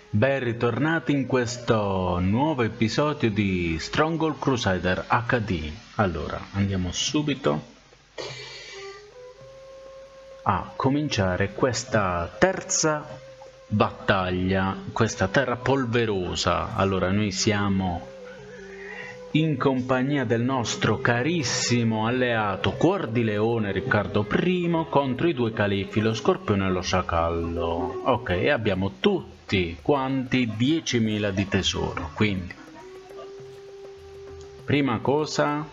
Ben ritornati in questo nuovo episodio di Stronghold Crusader HD. Allora, andiamo subito a cominciare questa terza battaglia, questa terra polverosa. Allora, noi siamo in compagnia del nostro carissimo alleato Cuor di Leone Riccardo I contro i due califi, lo Scorpione e lo Sciacallo. Ok, e abbiamo tutti quanti 10.000 di tesoro. Quindi, prima cosa,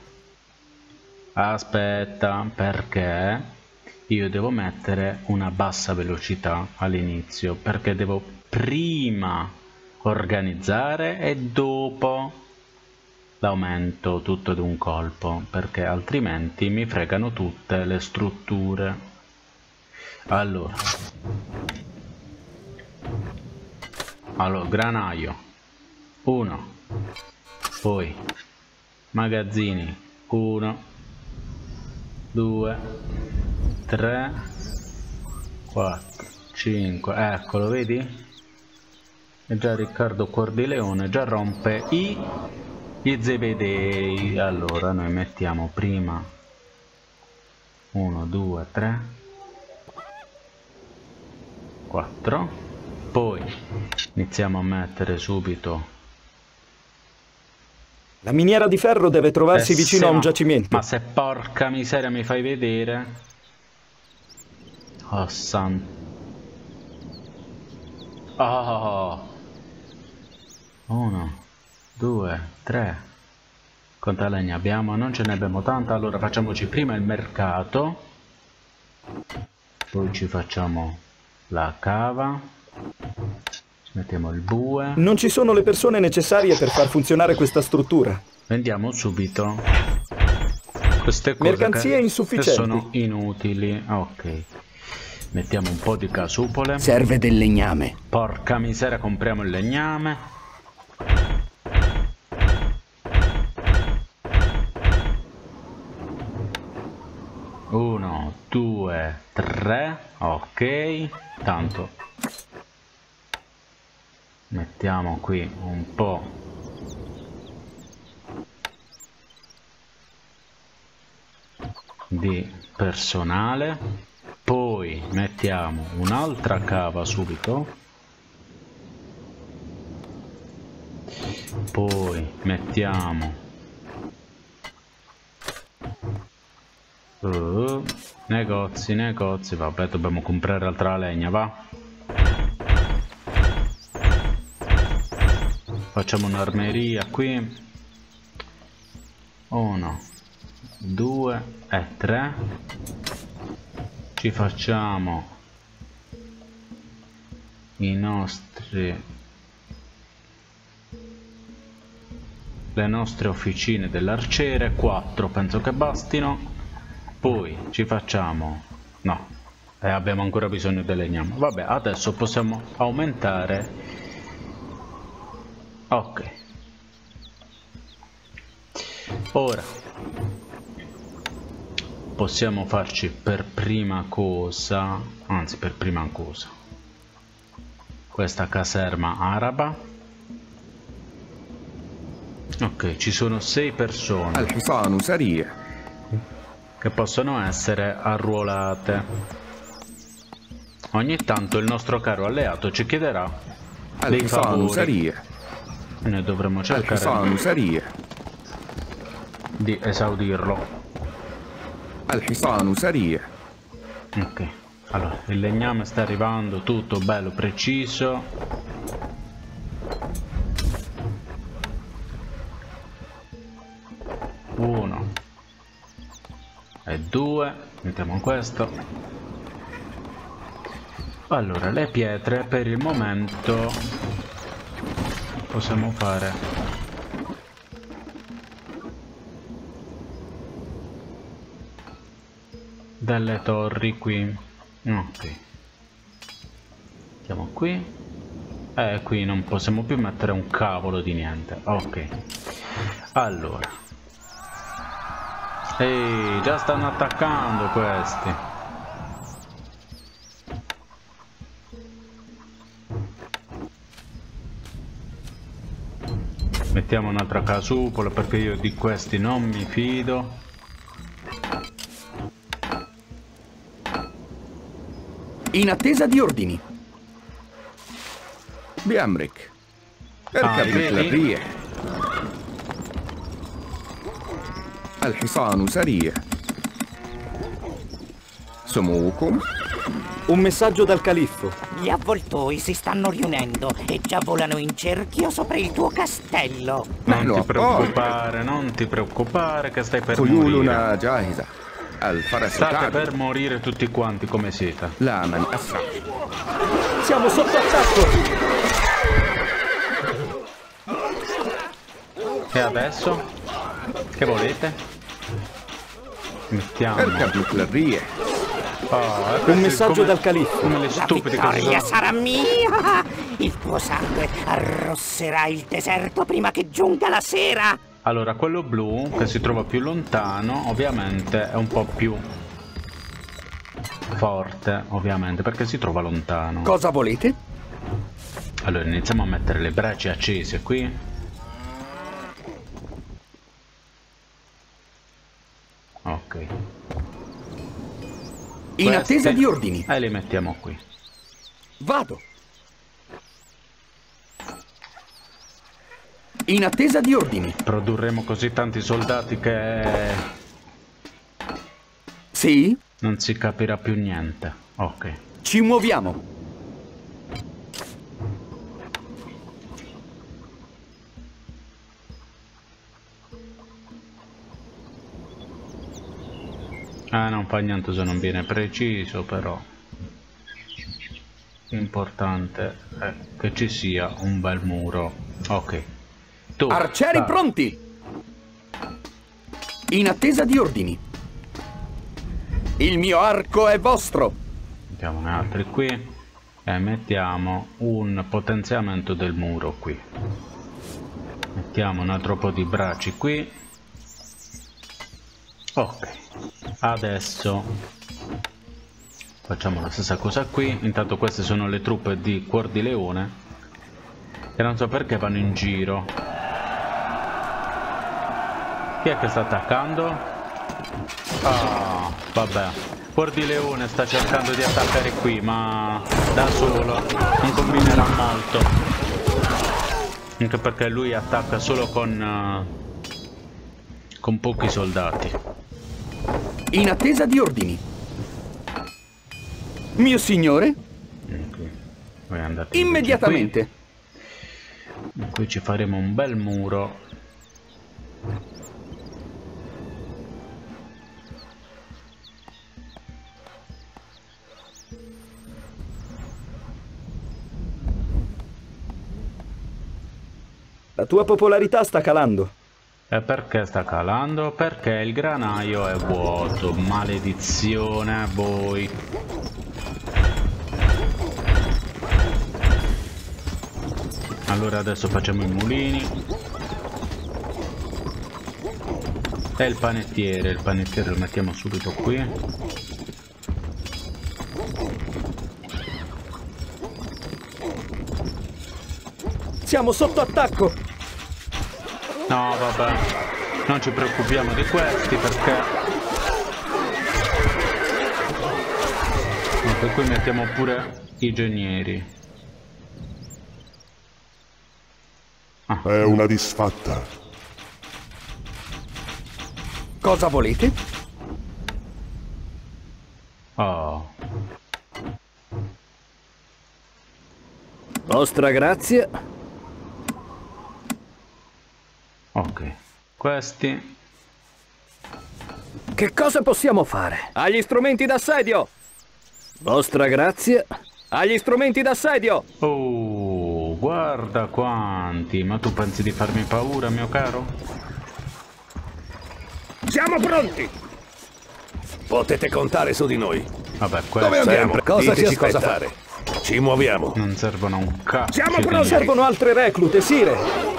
aspetta, perché io devo mettere una bassa velocità all'inizio, perché devo prima organizzare e dopo l'aumento tutto d'un colpo, perché altrimenti mi fregano tutte le strutture. Allora, granaio 1, poi magazzini 1, 2, 3, 4, 5, eccolo, vedi? E già Riccardo Cuor di Leone già rompe gli zebedei. Allora noi mettiamo prima 1, 2, 3, 4, poi iniziamo a mettere subito. La miniera di ferro deve trovarsi vicino a un giacimento. Ma se porca miseria mi fai vedere. Oh santo. Oh. 1, 2, 3. Quanta legna abbiamo? Non ce ne abbiamo tanta. Allora facciamoci prima il mercato, poi ci facciamo la cava, ci mettiamo il bue. Non ci sono le persone necessarie per far funzionare questa struttura. Vendiamo subito queste cose mercanzie insufficienti, che sono inutili. Ok, mettiamo un po' di casupole. Serve del legname. Porca miseria, compriamo il legname. Uno, due, tre, ok. Tanto mettiamo qui un po' di personale, poi mettiamo un'altra cava subito, poi mettiamo negozi, vabbè, dobbiamo comprare altra legna, va. Facciamo un'armeria qui. 1, 2 e 3. Ci facciamo le nostre officine dell'arciere. 4 penso che bastino. Poi ci facciamo, no, abbiamo ancora bisogno del legname. Vabbè, adesso possiamo aumentare. Ok, ora possiamo farci per prima cosa questa caserma araba. Ok, ci sono 6 persone che possono essere arruolate. Ogni tanto il nostro caro alleato ci chiederà dei favori e noi dovremo cercare di esaudirlo. Ok, allora il legname sta arrivando tutto bello preciso. Uno e 2, mettiamo questo. Allora, le pietre per il momento possiamo fare delle torri qui. Ok, mettiamo qui. Qui non possiamo più mettere un cavolo di niente. Ok, allora, ehi, già stanno attaccando questi. Mettiamo un'altra casupola perché io di questi non mi fido. In attesa di ordini. بأمرك. اركب مثل vedi? الريح. الحصان سريع. سموكم. Un messaggio dal califfo. Gli avvoltoi si stanno riunendo e già volano in cerchio sopra il tuo castello. Non ti preoccupare, non ti preoccupare che stai per morire. خيولنا جاهزة. الفرس State تعدو. per morire tutti quanti come siete. لا من أسرع. Siamo sotto attacco. E adesso? Che volete? Mettiamo... اركب مثل الريح. Un messaggio dal califfo. Come le La stupide che vittoria sono. sarà mia! Il tuo sangue arrosserà il deserto prima che giunga la sera! Allora, quello blu che si trova più lontano, ovviamente è un po' più forte, ovviamente, perché si trova lontano. Cosa volete? Allora, iniziamo a mettere le braci accese qui. Ok. In attesa di ordini. E li mettiamo qui. Vado. In attesa di ordini. Produrremo così tanti soldati che Sì? non si capirà più niente. Ok. Ci muoviamo. Non fa niente se non viene preciso, però l'importante è che ci sia un bel muro. Ok. Tu, Arcieri vai. pronti. In attesa di ordini. Il mio arco è vostro. Mettiamo un altro qui e mettiamo un potenziamento del muro qui. Mettiamo un altro po' di bracci qui. Ok, adesso facciamo la stessa cosa qui. Intanto queste sono le truppe di Cuor di Leone e non so perché vanno in giro. Chi è che sta attaccando? Ah, vabbè. Cuor di Leone sta cercando di attaccare qui, ma da solo non combinerà molto. Anche perché lui attacca solo con pochi soldati. In attesa di ordini. Mio signore? Ok. Voi andate Immediatamente. qui ci faremo un bel muro. La tua popolarità sta calando. E perché sta calando? Perché il granaio è vuoto. Maledizione a voi. Allora adesso facciamo i mulini. E il panettiere lo mettiamo subito qui. Siamo sotto attacco. No, vabbè, non ci preoccupiamo di questi perché... Per cui mettiamo pure i genieri. È una disfatta. Cosa volete? Oh, Vostra grazia. ok. Questi... Che cosa possiamo fare? Agli strumenti d'assedio. Vostra grazia. Agli strumenti d'assedio. Oh, guarda quanti! Ma tu pensi di farmi paura, mio caro? Siamo pronti! Potete contare su di noi. Vabbè, Dove questi andiamo? Cosa Diteci ci cosa aspetta? fare. Ci muoviamo. non servono un cazzo. Siamo di pronti! niente. Servono altre reclute, sire.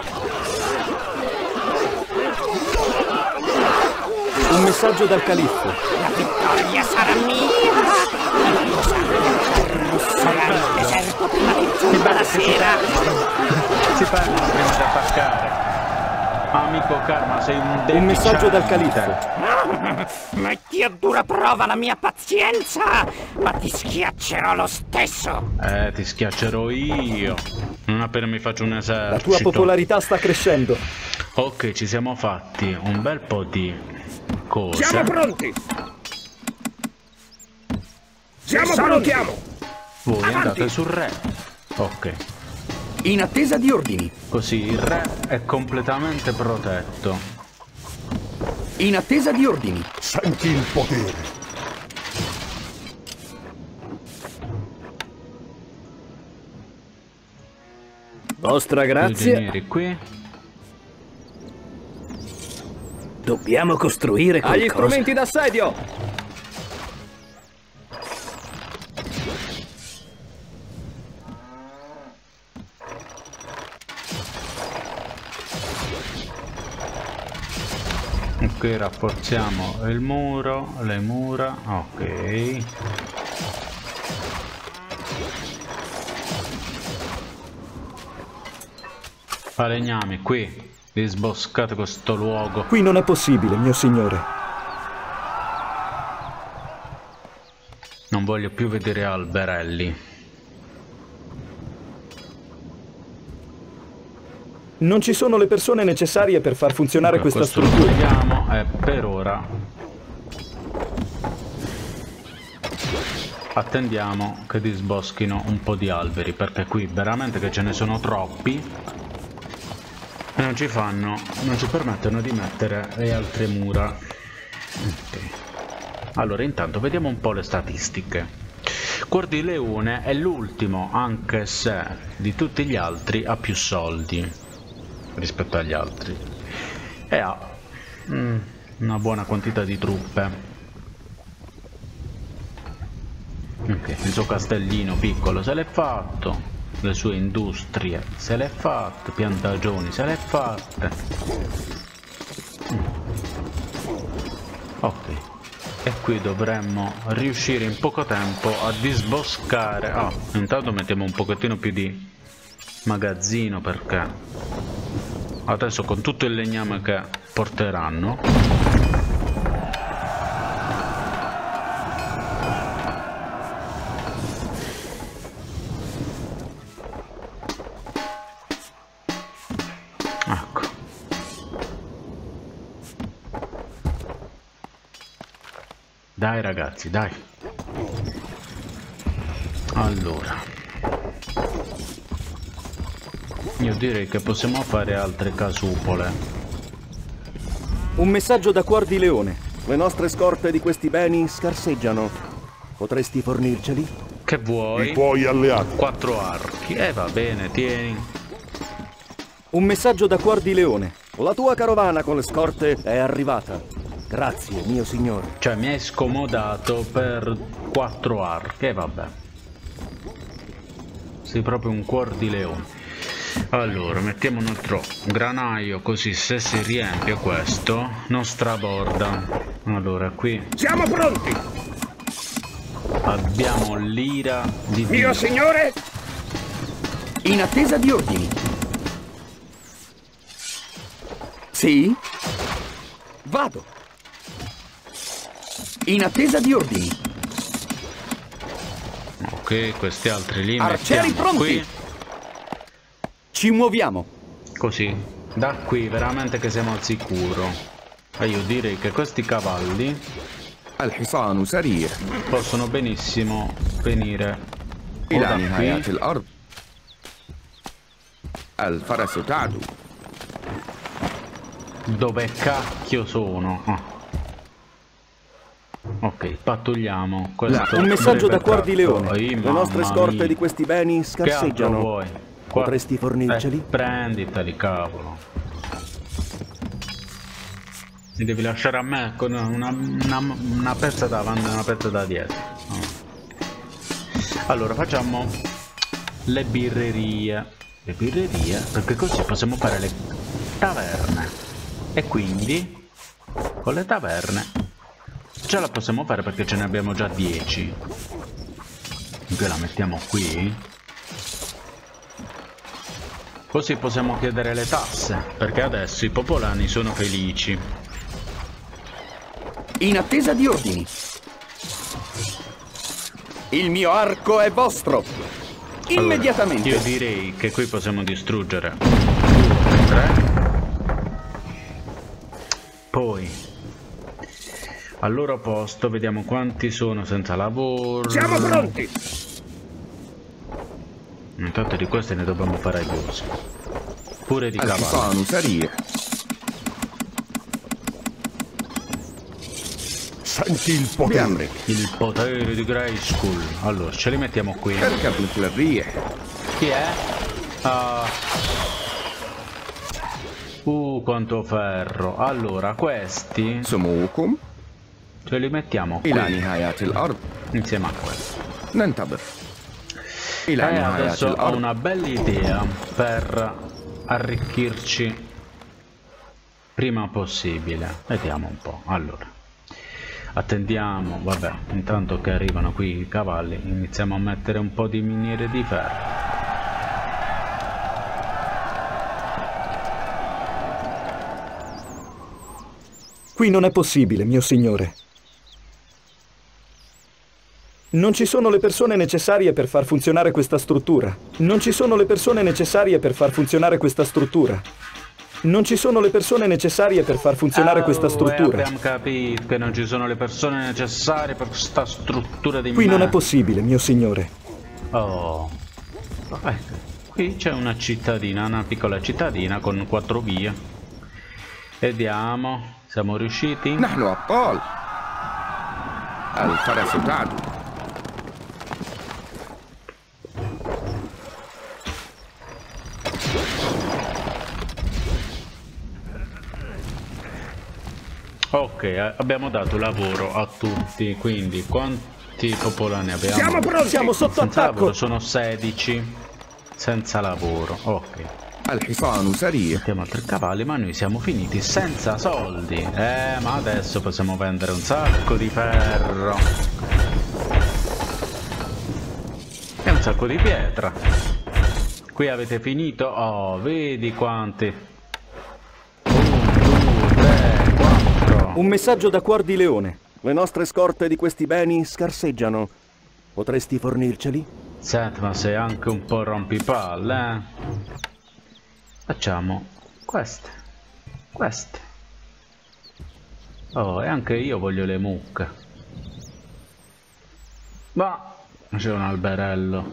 Un messaggio dal califfo. La vittoria sarà mia! Il tuo sangue arrosserà il deserto prima che giunga la sera! Si parla prima di attaccare. Amico Karma, sei un deficiente. Un messaggio dal califfo. Metti a dura prova la mia pazienza, ma ti schiaccerò lo stesso. Ti schiaccerò io. Non appena mi faccio un esercito. La tua popolarità sta crescendo. Ok, ci siamo fatti un bel po' di cose. Siamo pronti! Salutiamo! Voi andate sul re. Ok. In attesa di ordini. Così il re è completamente protetto. In attesa di ordini. Senti il potere. Vostra grazia. Prigionieri qui. Dobbiamo costruire qualcosa. Agli strumenti d'assedio! Ok, rafforziamo il muro, le mura, ok. Falegnami, qui, disboscate questo luogo. Qui non è possibile, mio signore. Non voglio più vedere alberelli. Non ci sono le persone necessarie per far funzionare questa struttura. Vediamo, per ora attendiamo che disboschino un po' di alberi, perché qui veramente che ce ne sono troppi e non ci permettono di mettere le altre mura. Okay. Allora intanto vediamo un po' le statistiche. Cuor di Leone è l'ultimo, anche se di tutti gli altri ha più soldi rispetto agli altri e ha una buona quantità di truppe. Ok, il suo castellino piccolo se l'è fatto, le sue industrie se l'è fatte, piantagioni se l'è fatte. Ok, e qui dovremmo riuscire in poco tempo a disboscare. Intanto mettiamo un pochettino più di magazzino, perché adesso con tutto il legname che porteranno ecco, dai ragazzi, dai. Allora io direi che possiamo fare altre casupole. Un messaggio da Cuor di Leone. Le nostre scorte di questi beni scarseggiano. Potresti fornirceli? Che vuoi? I tuoi alleati. 4 archi. Va bene, tieni. Un messaggio da Cuor di Leone. La tua carovana con le scorte è arrivata. Grazie, mio signore. Cioè mi hai scomodato per 4 archi. Vabbè. Sei proprio un Cuor di Leone. Allora mettiamo un altro granaio, così se si riempie questo non straborda. Allora qui siamo pronti. Abbiamo l'ira di Dio. Mio signore. In attesa di ordini. Sì? Vado. In attesa di ordini. Ok, questi altri li arcieri mettiamo pronti. Qui. Ci muoviamo. Così, da qui veramente che siamo al sicuro. E io direi che questi cavalli possono benissimo venire o da qui. Dove cacchio sono? Ok, pattugliamo questo. Un messaggio da Cuor di Leone. Le nostre scorte di questi beni scarseggiano. Che vuoi? Potresti fornirceli? Prenditeli, cavolo. Mi devi lasciare a me con una pezza davanti e una pezza da dietro. Allora facciamo le birrerie. Le birrerie, perché così possiamo fare le taverne. E quindi con le taverne ce la possiamo fare, perché ce ne abbiamo già 10. Quindi la mettiamo qui. Così possiamo chiedere le tasse, perché adesso i popolani sono felici. In attesa di ordini. Il mio arco è vostro. Immediatamente. Allora, io direi che qui possiamo distruggere 2, 3. Poi al loro posto vediamo quanti sono senza lavoro. Siamo pronti! Intanto di queste ne dobbiamo fare uso. Pure di cavallo. الحصان سريع. Senti il potere. بأمرك. Il potere di Grayskull. Allora, ce li mettiamo qui. اركب مثل الريح. Chi è? Quanto ferro. Allora, questi سموكم ce li mettiamo qui إلى نهايات الأرض. insieme a questo. ننتظر. إلى نهايات Adesso ho الأرض. una bella idea per arricchirci prima possibile. Vediamo un po'. Allora, attendiamo, vabbè, intanto che arrivano qui i cavalli, iniziamo a mettere un po' di miniere di ferro. Qui non è possibile, mio signore. Non ci sono le persone necessarie per far funzionare questa struttura. Non ci sono le persone necessarie per far funzionare questa struttura. Non ci sono le persone necessarie per far funzionare questa struttura. Abbiamo capito che non ci sono le persone necessarie per questa struttura di Qui non è possibile, mio signore. Oh, ecco, qui c'è una cittadina, una piccola cittadina con 4 vie. Vediamo, siamo riusciti? نحن أبطال. الفرس تعدو. Ok, abbiamo dato lavoro a tutti, quindi quanti popolani abbiamo? Siamo pronti! Siamo sotto Senza attacco. lavoro sono 16 senza lavoro. Ok, الحصان سريع. mettiamo altri cavalli, ma noi siamo finiti senza soldi. Ma adesso possiamo vendere un sacco di ferro e un sacco di pietra. Qui avete finito? Oh, vedi quanti. 1, 2, 3, 4. Un messaggio da Cuor di Leone. Le nostre scorte di questi beni scarseggiano. Potresti fornirceli? Senti, ma sei anche un po' rompipalle, eh? Facciamo queste. Queste. Oh, e anche io voglio le mucche. Ma c'è un alberello.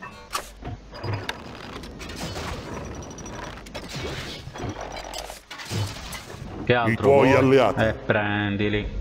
Che altro? I tuoi vuoi? alleati. Prendili.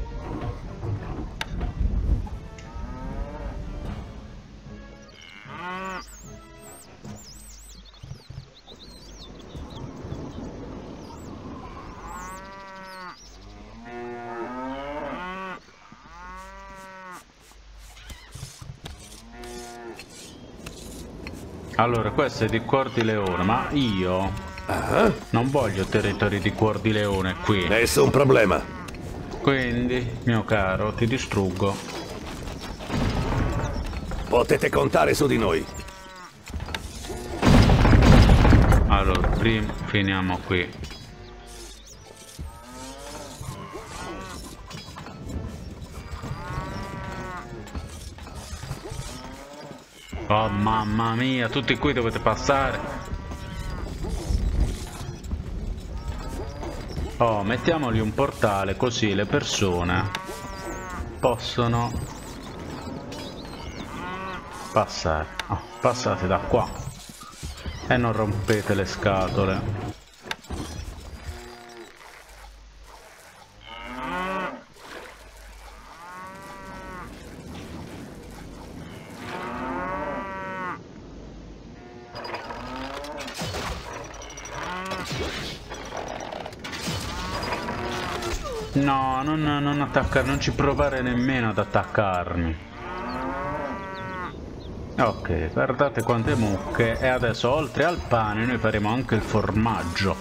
Allora, questo è di Cuor di Leone, ma io non voglio territori di Cuor di Leone qui. Nessun problema. Quindi, mio caro, ti distruggo. Potete contare su di noi. Allora, prima finiamo qui. Oh mamma mia, tutti qui dovete passare. Oh, mettiamoli un portale così le persone possono passare. Oh, passate da qua e non rompete le scatole. No, non attaccare, non ci provare nemmeno ad attaccarmi. Ok, guardate quante mucche. E adesso oltre al pane noi faremo anche il formaggio.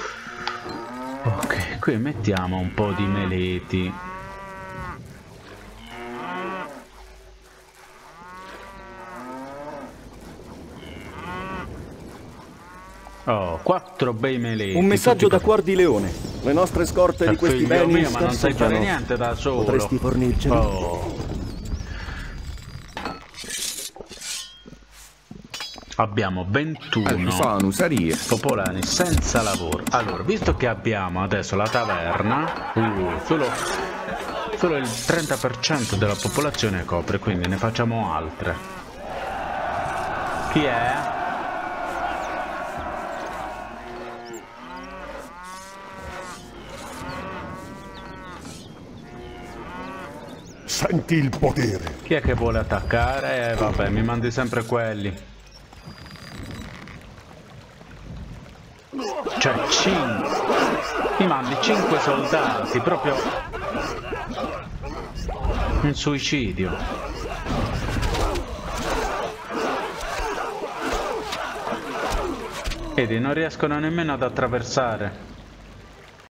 Ok, qui mettiamo un po' di meleti. Oh, 4 bei melee. Un messaggio da Cuor di Leone. Le nostre scorte di questi beni mio, ma non sai fare scarseggiano. niente da solo. Potresti fornirceli? Oh. Abbiamo 21 الحصان سريع. popolani senza lavoro. Allora, visto che abbiamo adesso la taverna, solo il 30% della popolazione copre, quindi ne facciamo altre. Chi è? Senti il potere. Chi è che vuole attaccare? Vabbè, mi mandi sempre quelli. Cioè 5. Mi mandi 5 soldati, proprio un suicidio. Vedi, non riescono nemmeno ad attraversare.